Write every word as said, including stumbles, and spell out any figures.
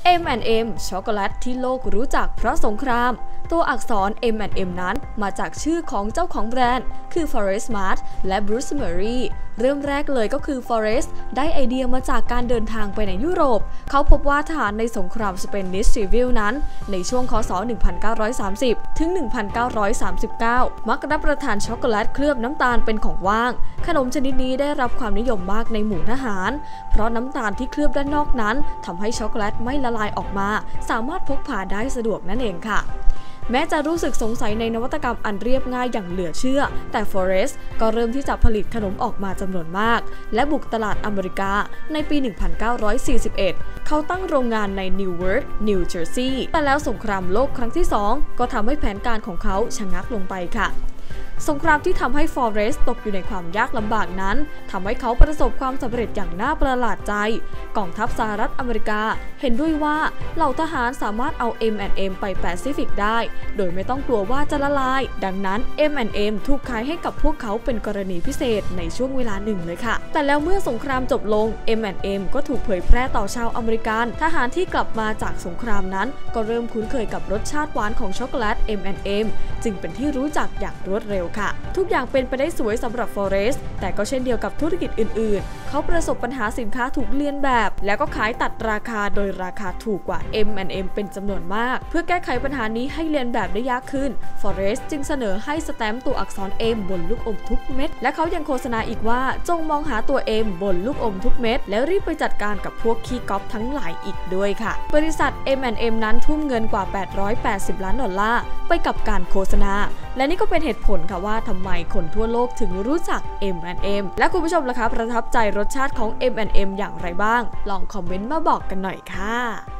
เอ็ม แอนด์ เอ็ม ช็อกโกแลตที่โลกรู้จักเพราะสงครามตัวอักษร เอ็ม แอนด์ เอ็ม นั้นมาจากชื่อของเจ้าของแบรนด์คือ Forrest Mart และ Bruce Murray เริ่มแรกเลยก็คือ Forrest ได้ไอเดียมาจากการเดินทางไปในยุโรปเขาพบว่าทหารในสงครามสเปนิชซีวิลนั้นในช่วงค.ศ. หนึ่งพันเก้าร้อยสามสิบ ถึง หนึ่งพันเก้าร้อยสามสิบเก้า มักรับประทานช็อกโกแลตเคลือบน้ำตาลเป็นของว่างขนมชนิดนี้ได้รับความนิยมมากในหมู่ทหารเพราะน้ำตาลที่เคลือบด้านนอกนั้นทำให้ช็อกโกแลตไม่ละลายออกมาสามารถพกพาได้สะดวกนั่นเองค่ะแม้จะรู้สึกสงสัยในนวัตกรรมอันเรียบง่ายอย่างเหลือเชื่อแต่ Forrest ก็เริ่มที่จะผลิตขนมออกมาจำนวนมากและบุกตลาดอเมริกาในปี หนึ่งพันเก้าร้อยสี่สิบเอ็ด เขาตั้งโรงงานในนิวเวิร์ก นิวเจอร์ซีย์แต่แล้วสงครามโลกครั้งที่สองก็ทำให้แผนการของเขาชะงักลงไปค่ะสงครามที่ทำให้ Forrest ตกอยู่ในความยากลำบากนั้นทำให้เขาประสบความสำเร็จอย่างน่าประหลาดใจกองทัพสหรัฐอเมริกาเห็นด้วยว่าเหล่าทหารสามารถเอา เอ็ม แอนด์ เอ็ม ไปแปซิฟิกได้โดยไม่ต้องกลัวว่าจะละลายดังนั้น เอ็ม แอนด์ เอ็ม ถูกขายให้กับพวกเขาเป็นกรณีพิเศษในช่วงเวลาหนึ่งเลยค่ะแต่แล้วเมื่อสงครามจบลง เอ็ม แอนด์ เอ็ม ก็ถูกเผยแพร่ต่อชาวอเมริกันทหารที่กลับมาจากสงครามนั้นก็เริ่มคุ้นเคยกับรสชาติหวานของช็อกโกแลต เอ็ม แอนด์ เอ็ม จึงเป็นที่รู้จักอย่างรวดเร็วค่ะทุกอย่างเป็นไปได้สวยสำหรับ Forrest แต่ก็เช่นเดียวกับธุรกิจอื่นๆเขาประสบปัญหาสินค้าถูกเลียนแบบแล้วก็ขายตัดราคาโดยราคาถูกกว่า เอ็ม แอนด์ เอ็ม เป็นจำนวนมากเพื่อแก้ไขปัญหานี้ให้เลียนแบบได้ยากขึ้น Forrest จึงเสนอให้สแตมป์ตัวอักษร M บนลูกอมทุกเม็ดและเขายังโฆษณาอีกว่าจงมองหาตัว M บนลูกอมทุกเม็ดแล้วรีบไปจัดการกับพวกขี้ก๊อปทั้งหลายอีกด้วยค่ะบริษัท เอ็ม แอนด์ เอ็ม นั้นทุ่มเงินกว่าแปดร้อยแปดสิบล้านดอลลาร์ไปกับการโฆษณาและนี่ก็เป็นเหตุผลค่ะว่าทำไมคนทั่วโลกถึงรู้จัก เอ็ม แอนด์ เอ็ม และคุณผู้ชมล่ะคะประทับใจรสชาติของ เอ็ม แอนด์ เอ็ม อย่างไรบ้างลองคอมเมนต์มาบอกกันหน่อยค่ะ